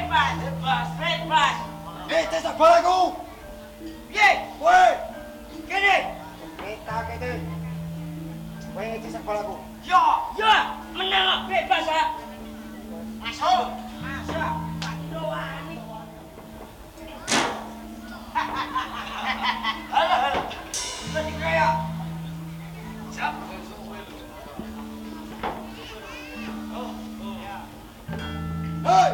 Bebas. Tes balaku. Piye? Kowe. Kene. Kita kene. Kowe tes balaku. Yo, menang bebas ah. Masuk. Aduh wani. Halo. Tadi kaya. Siap. Hei.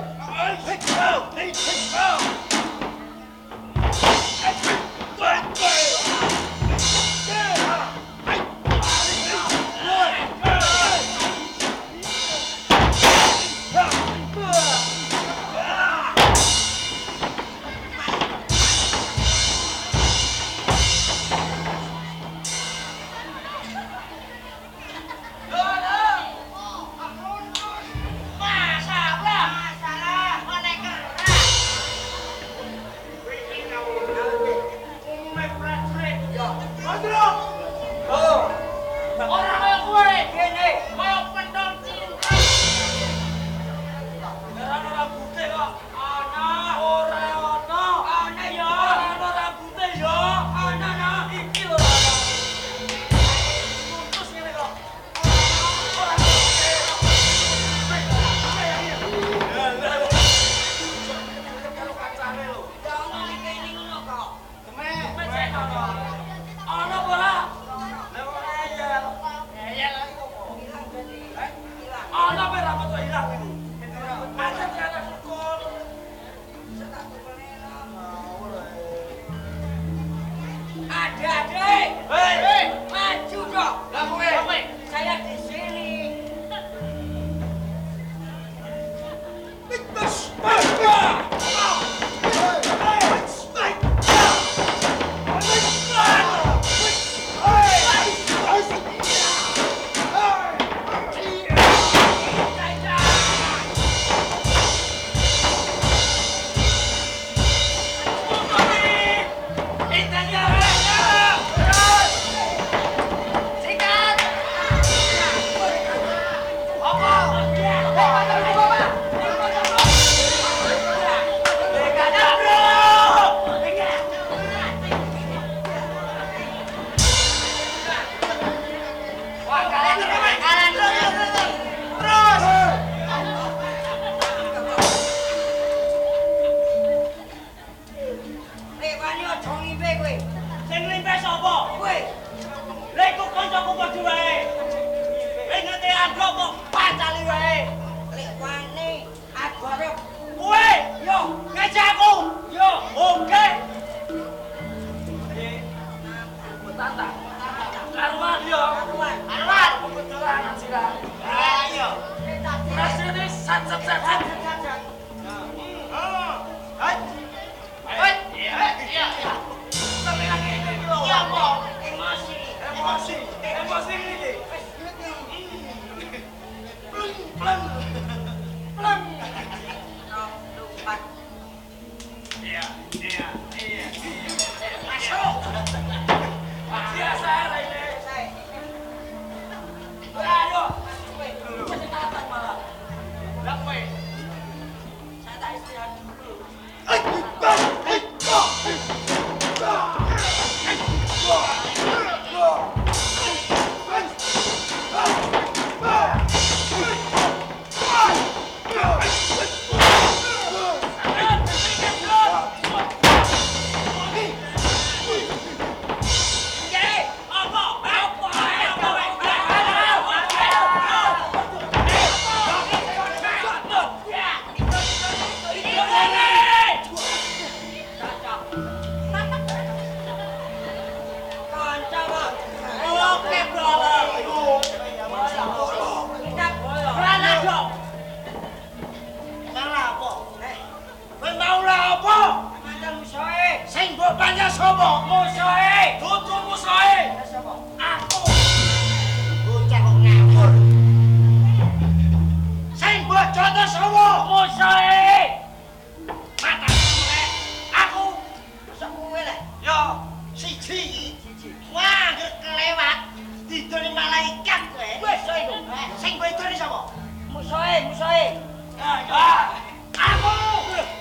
Musuhe. Aku.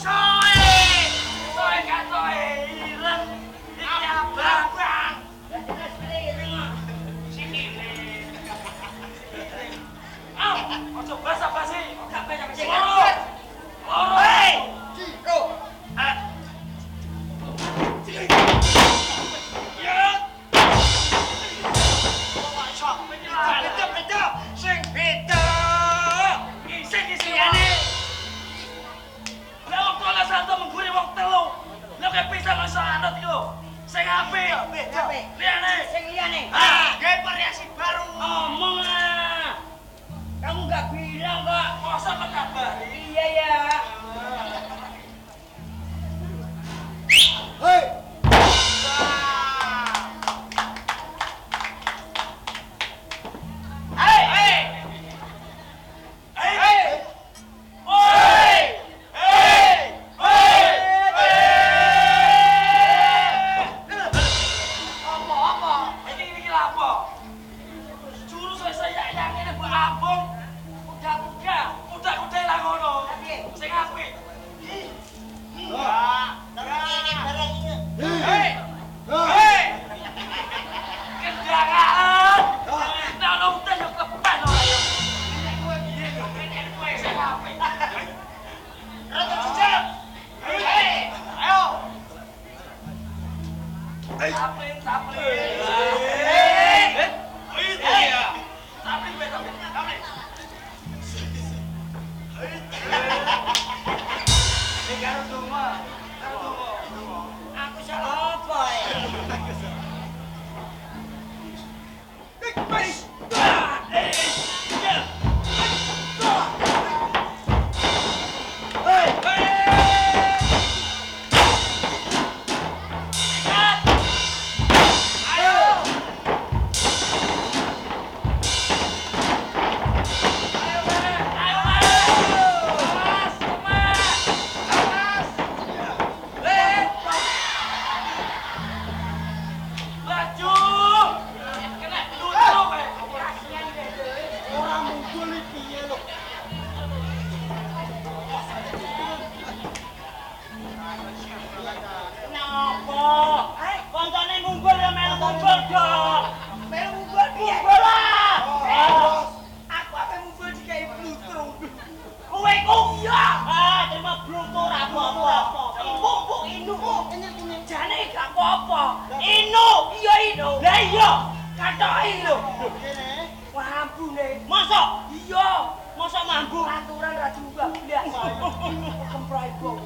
Soe katoe ireng. Iki abang. Ojo basa-basi, gak banyak sing hei! Ciko. Ya. Beda. Sing beda. Sing isine. Lah wong kala santo mengguri wong telu. Lah kek pisan iso anut iku. Sing apik. Liyane. Sing liyane. Gawe variasi baru. Ngomong ah. Kamu nggak bilang kok. Masa mengabari? Iya ya. Hei! Aku salah apa ya? Koncone munggul ya melu munggul dong. Melu munggul piye? Munggul lah. Aku ape munggul dikai blutung. Kowe ku iya. Terima blutung ora apa-apa. Empuk inu kok. Jane gak apa-apa. Inu, iya inu. Lah iya, katoki lho. Kene. Wah ampune. Mosok? Iya. Mosok mambu aturan ra diubah blas. Kemprai bong.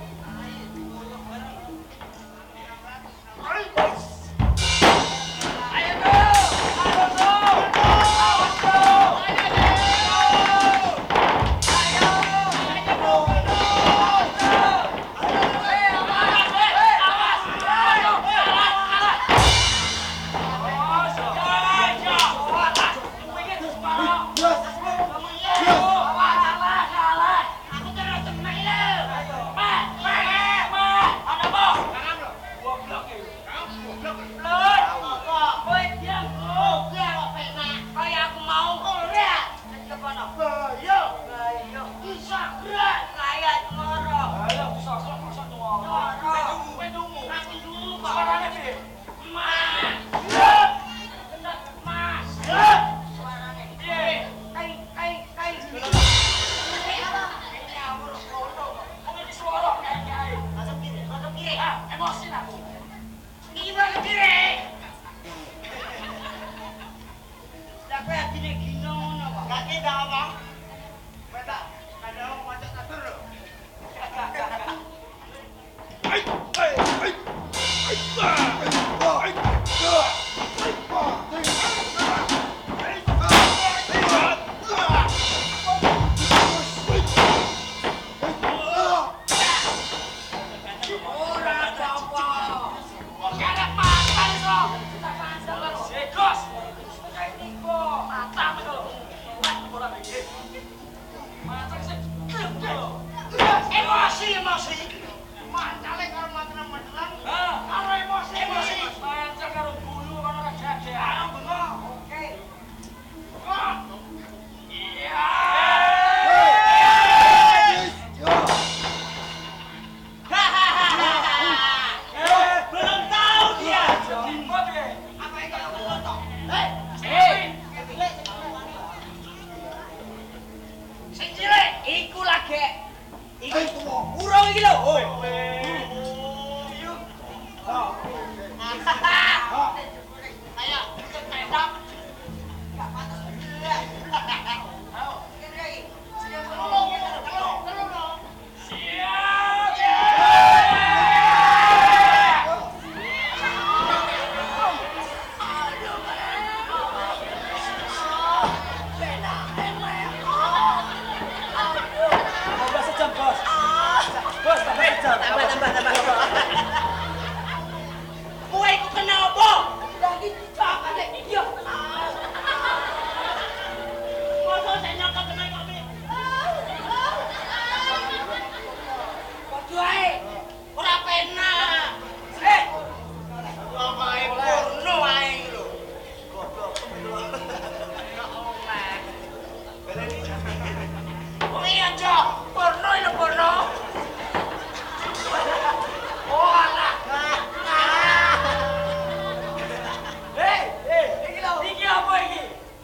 Mata Wong iki aja porno ini porno. Oh alah. Iki lho. Iki apa iki?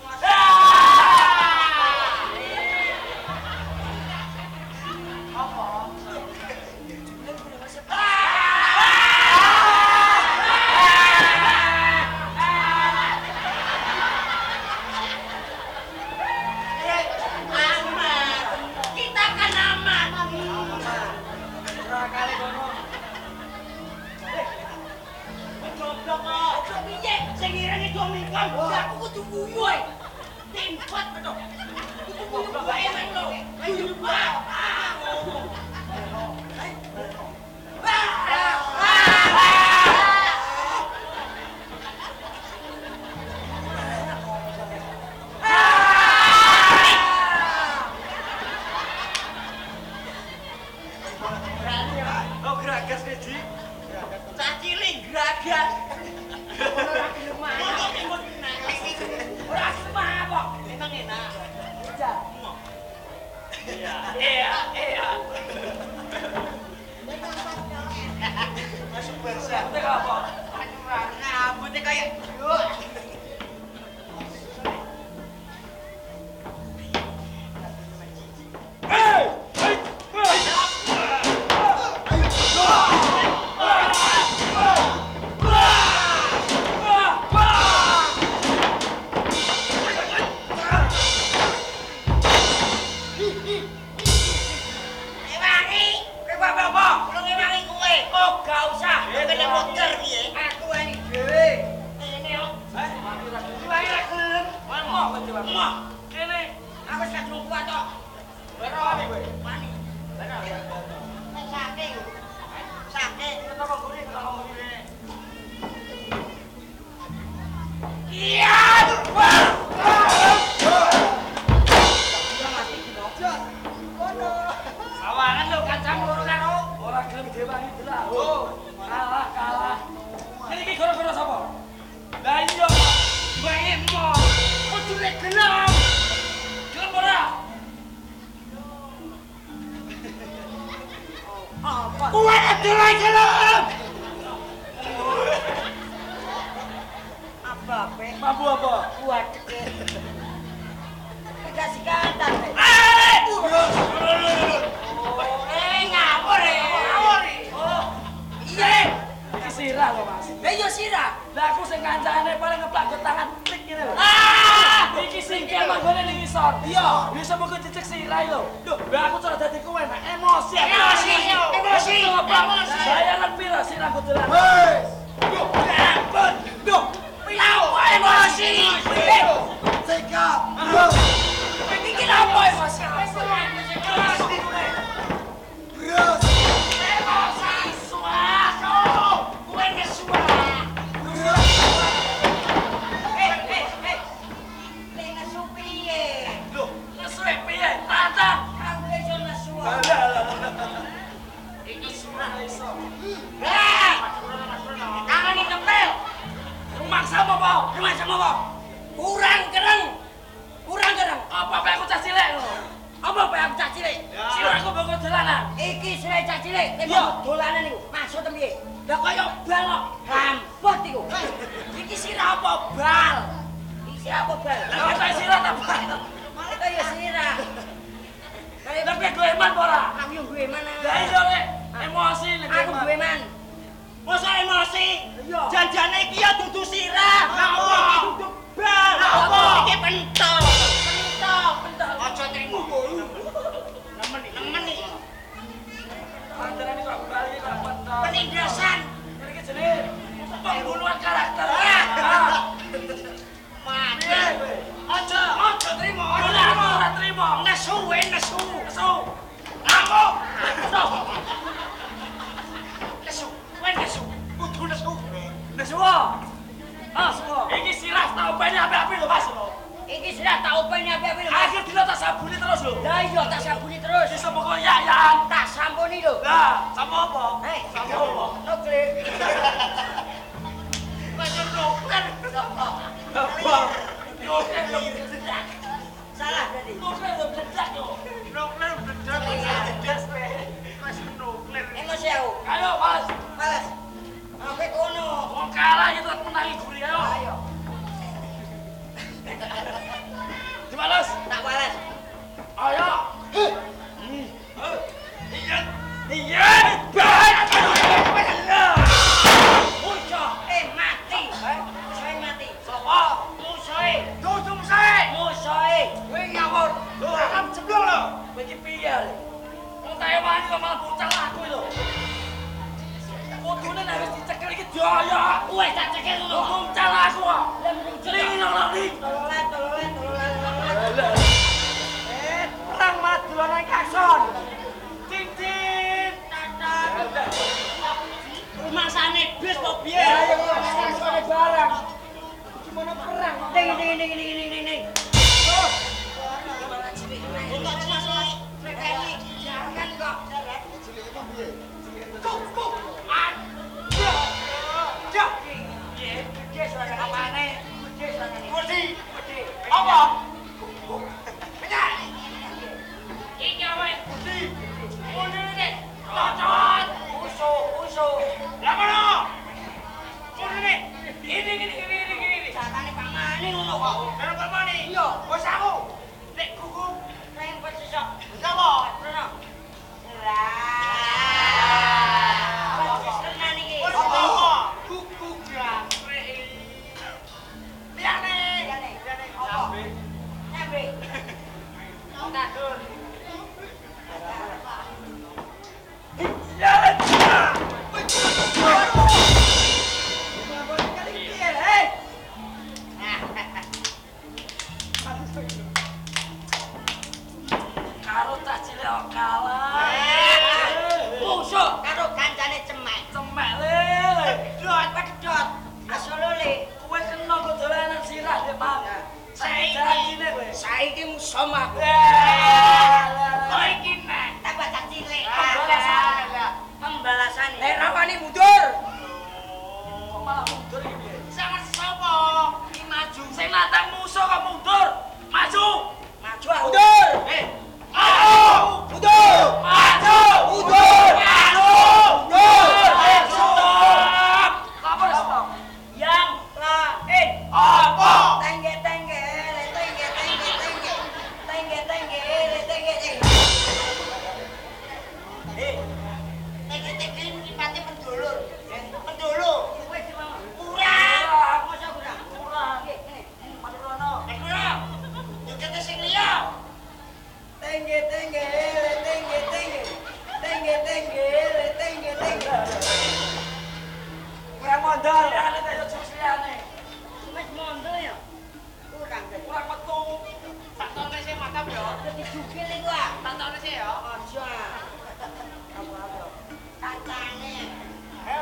Iki sirah tak openi api-api lho Mas. Iki sirah tak openi api-api lho. Akhir dina tak sabuni terus lho. Lah iya tak sabuni terus. Iso pokok ya. Tak sampuni lho. Lah, sampo apa? Sampo apa? Nuklir. Mas nuklir. Apa? Nuklir. Salah berarti. Nuklir udah meledak yo. Nuklir bener. Masih nuklir. Emosi aku. Ayo, Mas. Males. Oke kono. Mau kalah itu menangi guri ayo. Ayo. Dibalas. Tak males. Ayo. Iya. Iya. Baik. Musuh. Mati. Musuhe mati. Sapa? Musuhe. Tutung saya. Musuhe. Kowe ngawur. Akan jeblok lho. Kowe iki piye? Wong tak wani kok malah bocah aku lho. Kudune nek wis dicekel iki dioyok. Wes tak cekel ngono. Bocah aku kok. Ling nang ling. Tololan. Perang madulan Kakson. Cincin. Tatak. Rumah sane bis kok piye? Ayo ngomong barang. Gimana perang? Ding. Oh. Untuk masalah frekuensi jangan kok. Kuk. Aduh. Gede suara apane? Gede suara ini. Gede. Apa? Benar. Iki apa? Gede. Gede. Cocot. Usuh. Lah mana? Gede. Ini. Sakane Pak Mani ngono kok. Karo Pak Mani. Iya. Bos aku. Nek kuku. Pengen pesisok. Napa? Rono. Tenan iki. Kuku jangkrik. Liyane. Apa? Nyambe. Ngatur. Karo tas cilik kok kalah. Musuh karo kancane cemek. Cemek le. Pedhot. Asolole. Kowe kena kok dolanan sirah dek, Pak. Janjine kowe. Saiki musuh aku. Kowe iki nek Tambah tak cilik. pembalasan. Pembalasan. Nek rawani mundur. Kok malah mundur iki piye? Sangat sapa? Iki maju. Sing nantang musuh kok mundur. Maju. Maju aku. Mundur. Maju. Mundur. Maju. Mundur. Maju. Mundur. Stop. Apa stop? Yang lain. Apa? Tengge. Tengge ini pati pendulur. Pendulur. Kowe di mana? Kurang. Masa kurang? Kurang. Ngene. Mati rono. Kurang. Yo kete sing liya. Tengge. Kurang mondol. Liyane tak yo jurus liyane. Wis mondo ya. Kurang. Kurang metu. Tak tone sing mantap yo. Dadi jukil iku ah. Tak tone sih yo. Aja. Apa-apa. Kancane. Ayo.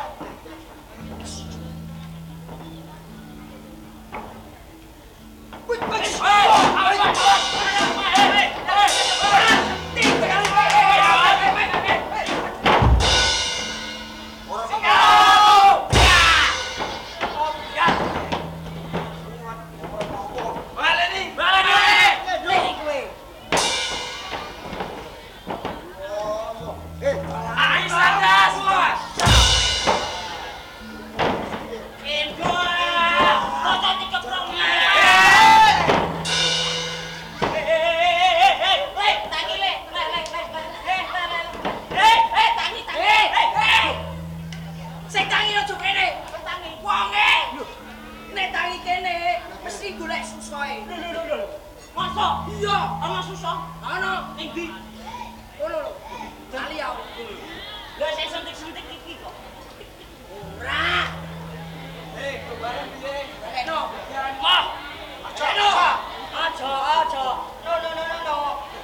Iya, ana susah. Ana ning ndi? Ngono lho. Kali aku. Lah sing sentik-sentik iki kok. Ora. Kebaran piye? Rekno. Mah. Rekno. Aja. No.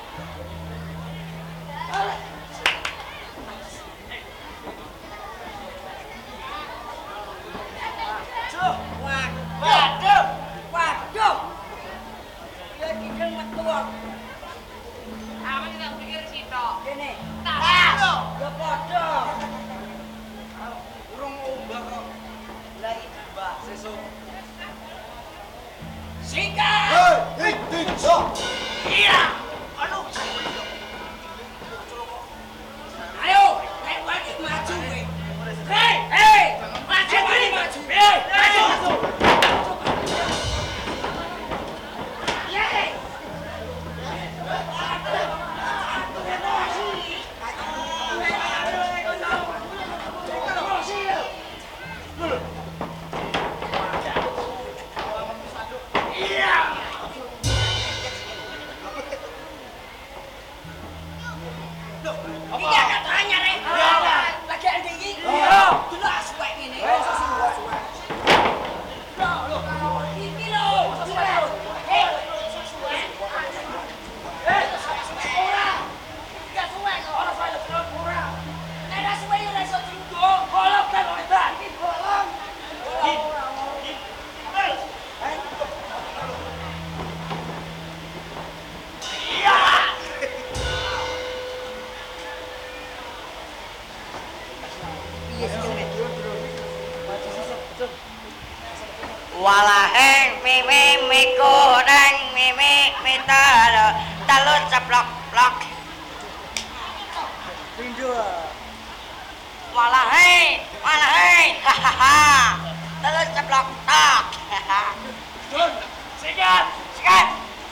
Waduh. Ya kideng metu kok. Apa kita pikir sitok? Kene. Tas. Ya padha. Urung umbah kok. Lah iki mbah. Sesuk. Singkat. Hei, so. Iya. Anu. Ayo, naik lagi maju kowe. Hei, maju lagi maju. Maju. Iya katanya rek. Lagi ada ini. Dulu aspek ini. Ini loh. Ora. Gak suwe kok ora saya terus ora. Nek ra suwe yo ra iso trunggo. Bolong kan ora. Iki bolong. Walaheng mimi miku neng mimi mitalo talut ceplok plok walaheng hahaha talut ceplok tok Sikat. sikat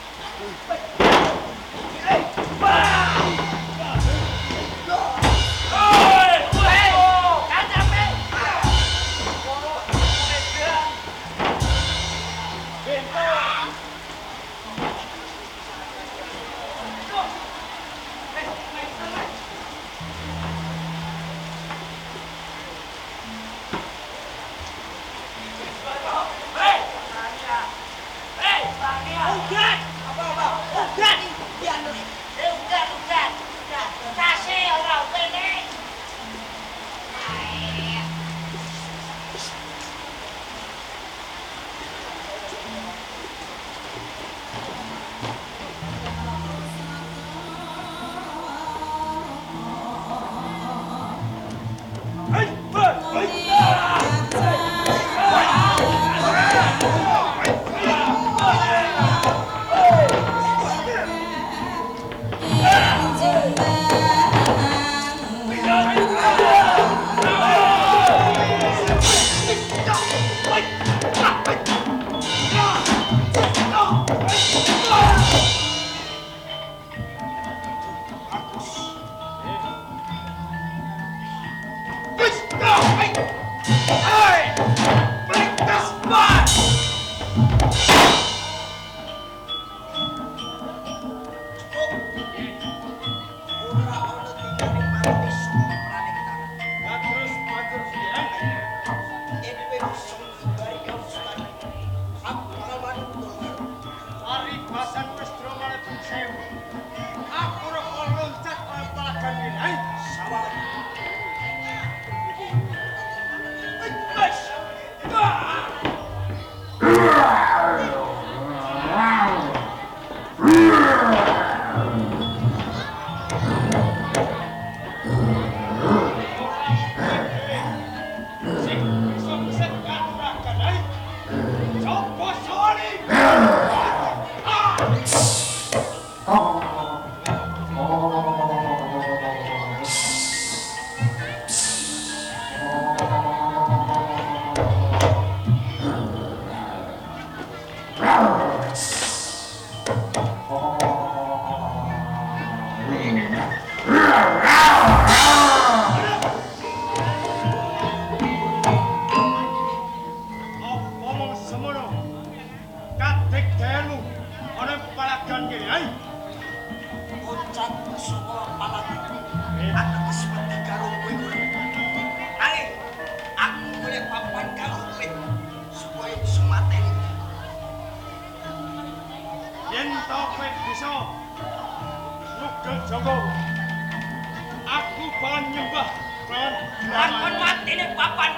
Lakon mati nih papan.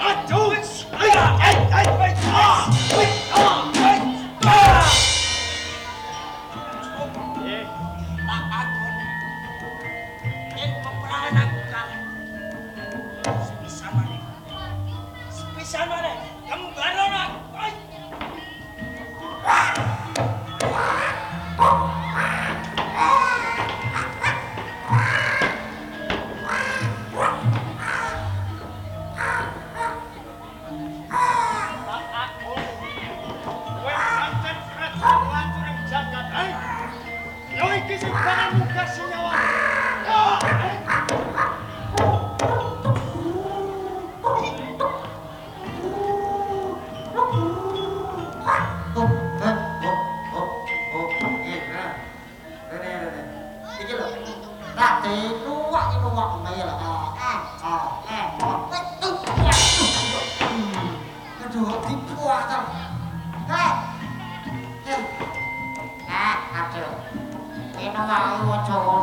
Tak agun. Yang peperangan aku kalah. Sepisah mana? Kamu baron aku. jagat. Yo iki sing bakal munggah senyawa. Iki lho. Tak diluwak ngene lho. Aduh, dipuah ta. Aduh. Ini wae aja